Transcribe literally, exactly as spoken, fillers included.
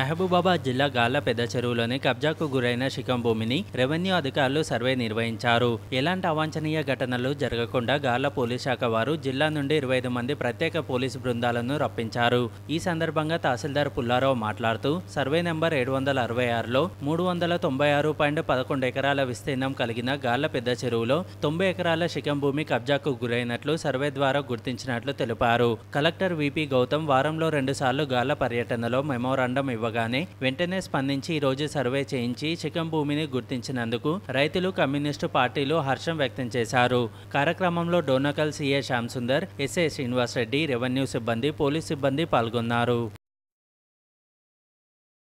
మహబూబాబాద్ జిల్లా గాళ్ల పెద్ద చెరువులోని కబ్జాకు గురైన శిఖం భూమిని రెవెన్యూ అధికారులు సర్వే నిర్వహించారు. ఎలాంటి అవాంఛనీయ ఘటనలు జరగకుండా గాళ్ల పోలీస్ శాఖ వారు జిల్లా నుండి ఇరవై ఐదు మంది ప్రత్యేక పోలీసు బృందాలను రప్పించారు. ఈ సందర్భంగా తహసీల్దార్ పుల్లారావు మాట్లాడుతూ సర్వే నెంబర్ ఏడు వందల అరవై ఆరులో మూడు వందల తొంభై ఆరు పాయింట్ పదకొండు ఎకరాల విస్తీర్ణం కలిగిన గాళ్ల పెద్ద చెరువులో తొంభై ఎకరాల శిఖం భూమి కబ్జాకు గురైనట్లు సర్వే ద్వారా గుర్తించినట్లు తెలిపారు. కలెక్టర్ విపి గౌతమ్ వారంలో రెండు సార్లు గాళ్ల పర్యటనలో మెమోరాండం ఇవ్వగానే వెంటనే స్పందించి ఈ రోజు సర్వే చేయించి శిఖం భూమిని గుర్తించినందుకు రైతులు, కమ్యూనిస్టు పార్టీలు హర్షం వ్యక్తం చేశారు. కార్యక్రమంలో Donakal CA Shyam Sundar, SA Srinivas Reddy, revenue సిబ్బంది, పోలీస్ సిబ్బంది పాల్గొన్నారు.